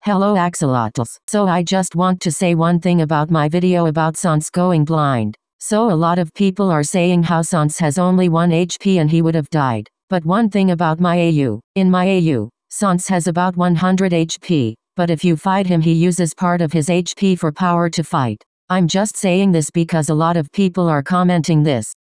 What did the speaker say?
Hello Axolotls. So I just want to say one thing about my video about Sans going blind. So a lot of people are saying how Sans has only 1 HP and he would have died. But one thing about my AU. In my AU, Sans has about 100 HP. But if you fight him he uses part of his HP for power to fight. I'm just saying this because a lot of people are commenting this.